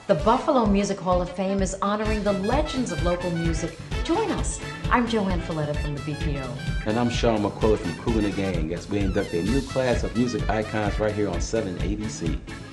The Buffalo Music Hall of Fame is honoring the legends of local music. Join us. I'm Joanne Folletta from the BPO. And I'm Sean McCullough from Kool and the Gang as we induct a new class of music icons right here on 7 ABC.